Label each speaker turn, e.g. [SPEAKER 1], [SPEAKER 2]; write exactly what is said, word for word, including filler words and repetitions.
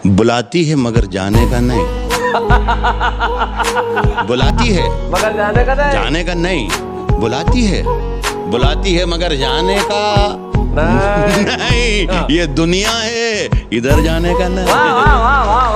[SPEAKER 1] बुलाती है मगर जाने का नहीं। बुलाती है
[SPEAKER 2] मगर जाने का नहीं।
[SPEAKER 1] जाने का नहीं। बुलाती है बुलाती है मगर जाने का
[SPEAKER 2] नहीं,
[SPEAKER 1] नहीं। ये दुनिया है, इधर जाने का नहीं।
[SPEAKER 2] वाह वाह वाह वाह